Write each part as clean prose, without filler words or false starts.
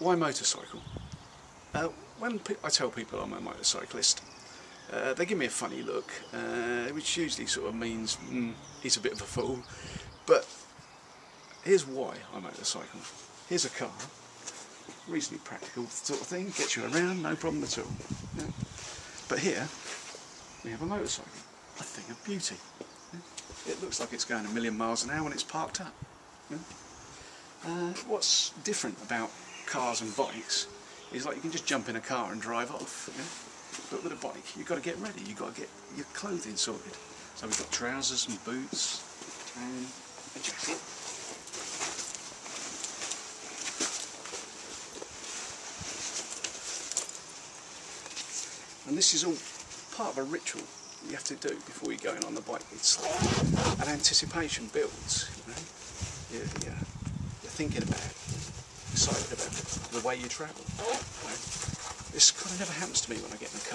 Why motorcycle? When I tell people I'm a motorcyclist, they give me a funny look, which usually sort of means he's a bit of a fool. But here's why I motorcycle. Here's a car, reasonably practical sort of thing, gets you around, no problem at all. Yeah. But here we have a motorcycle, a thing of beauty. Yeah. It looks like it's going a million miles an hour when it's parked up. Yeah. What's different about cars and bikes is like you can just jump in a car and drive off. Yeah? But with a bike you've got to get ready, you've got to get your clothing sorted. So we've got trousers and boots and a jacket. And this is all part of a ritual you have to do before you go in on the bike. It's like an anticipation builds, you know. You're thinking about it, excited about it, the way you travel. You know. This kind of never happens to me when I get in the car.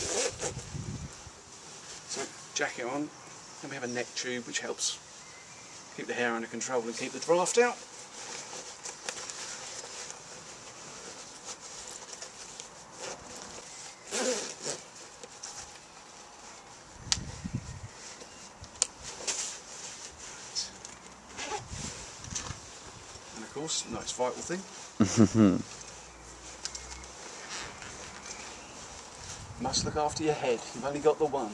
So, jacket on, then we have a neck tube which helps keep the hair under control and keep the draft out. And of course, the most vital thing. Must look after your head, you've only got the one.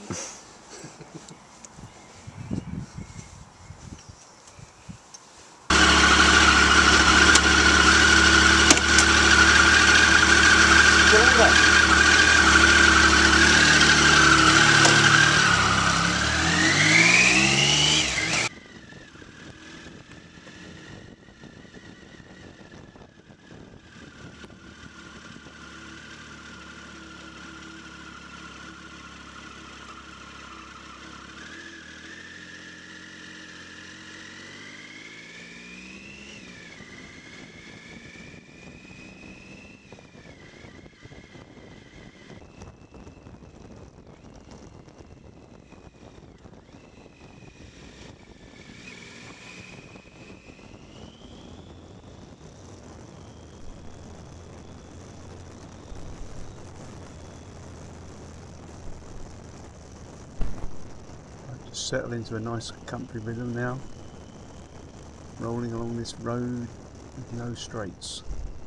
Settle into a nice country rhythm now, rolling along this road with no straights.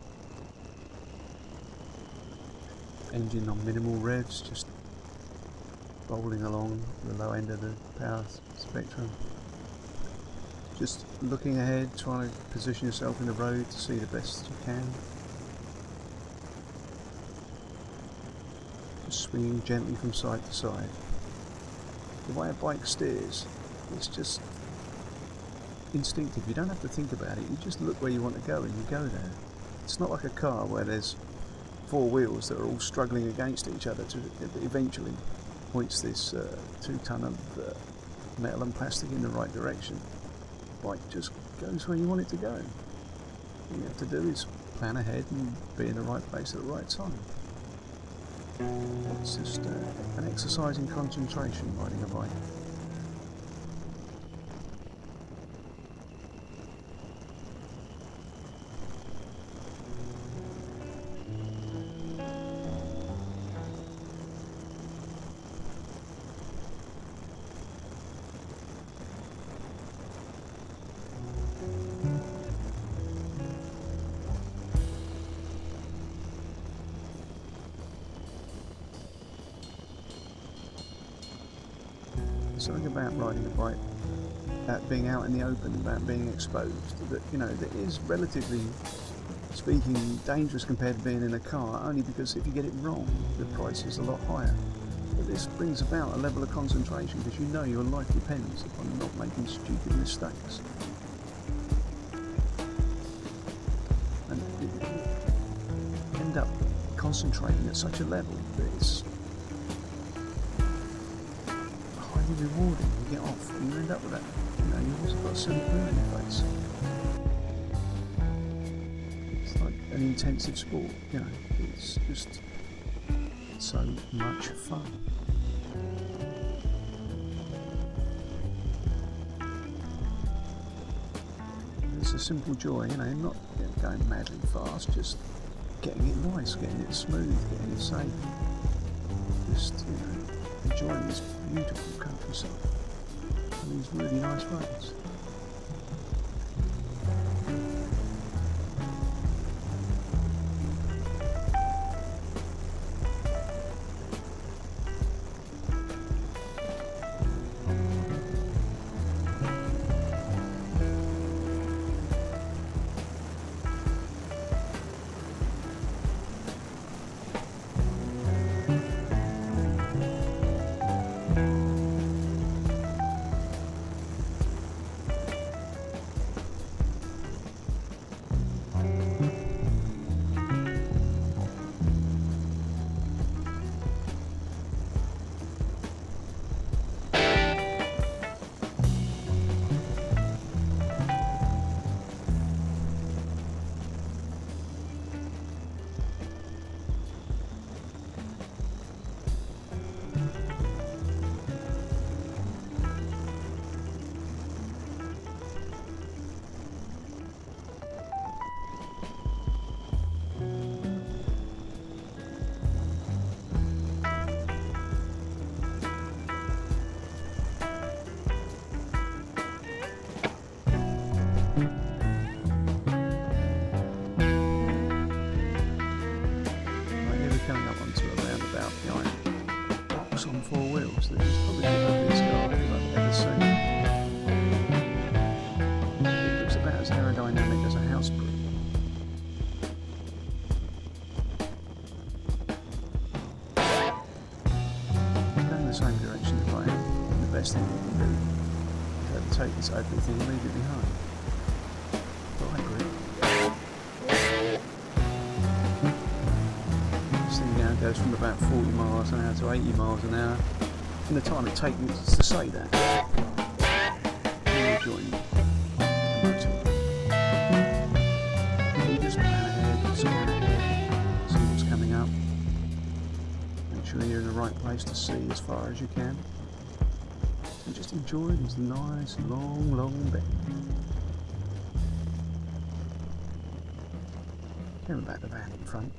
Engine on minimal revs, just rolling along the low end of the power spectrum. Just looking ahead, trying to position yourself in the road to see the best you can. Just swinging gently from side to side. The way a bike steers, it's just instinctive. You don't have to think about it, you just look where you want to go and you go there. It's not like a car where there's four wheels that are all struggling against each other to eventually points this 2 ton of metal and plastic in the right direction. The bike just goes where you want it to go. All you have to do is plan ahead and be in the right place at the right time. It's just an exercise in concentration, riding a bike. Something about riding a bike, about being out in the open, about being exposed, that, you know, that is relatively speaking dangerous compared to being in a car, only because if you get it wrong the price is a lot higher. But this brings about a level of concentration because you know your life depends upon not making stupid mistakes. And you end up concentrating at such a level that it's rewarding. You get off and you end up with that, you know, you've also got a silly grin on your face. It's like an intensive sport, you know, it's just so much fun. It's a simple joy, you know, not going madly fast, just getting it nice, getting it smooth, getting it safe. Just, enjoying this beautiful countryside and these really nice roads. Coming up onto a roundabout behind box on 4 wheels that is probably the ugliest car I've ever seen. It looks about as aerodynamic as a house brick. Going the same direction as I am, the best thing you can do is take this ugly thing and leave it behind. But I agree. Goes from about 40 miles an hour to 80 miles an hour in the time it takes me to say that. You're enjoying the motorway. You just plan ahead, scan ahead, see what's coming up. Make sure you're in the right place to see as far as you can. And just enjoy this nice, long bend. Coming back the van in front.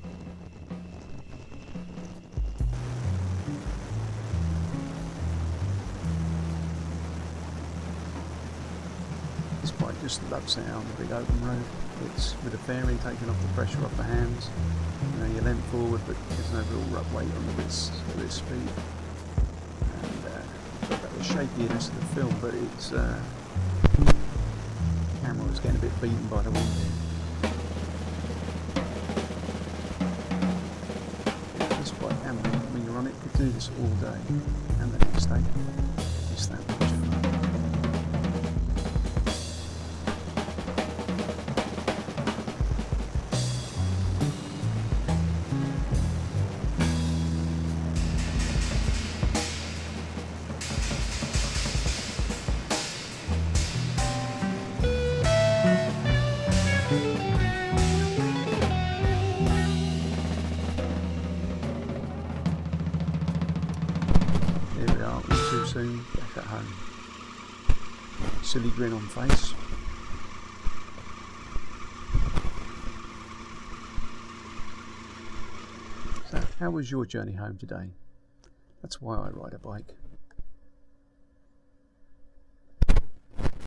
This bike just loves it out on the big open road. It's with the fairing taking off the pressure off the hands. You're leant forward, but there's no real rough weight on the bits at this speed. And got that shakiness of the film, but it's the camera was getting a bit beaten by the wind here. This bike, when you're on it, could do this all day and the next day. It's that much fun. Too soon, back at home. Silly grin on face. So, how was your journey home today? That's why I ride a bike.